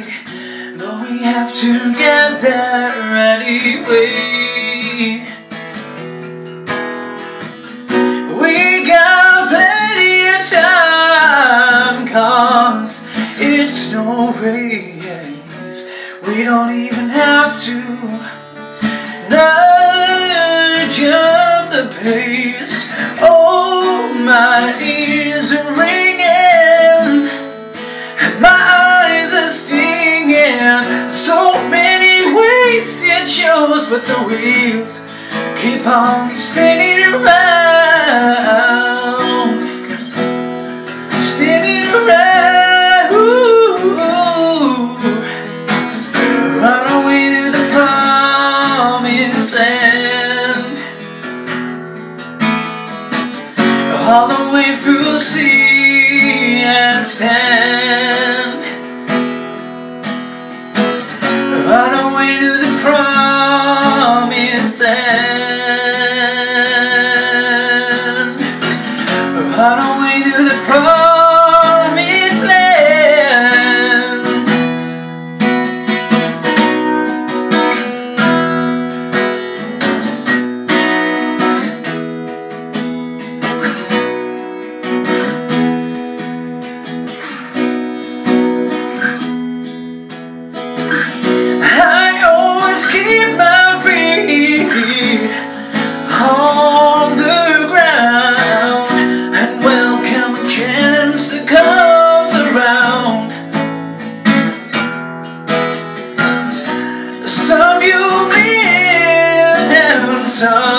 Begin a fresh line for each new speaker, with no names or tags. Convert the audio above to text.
but we have to get there anyway. We got plenty of time, 'cause it's no race. We don't even have to nudge up the pace. Oh, my ears are ringing, my eyes are stinging. So many wasted shows, but the wheels keep on spinning around, spinning around. Run away to the promised land, all the way through sea and sand. Run away to the promised land. Run away to the promised land. Keep my feet on the ground and welcome a chance that comes around. Some you win and some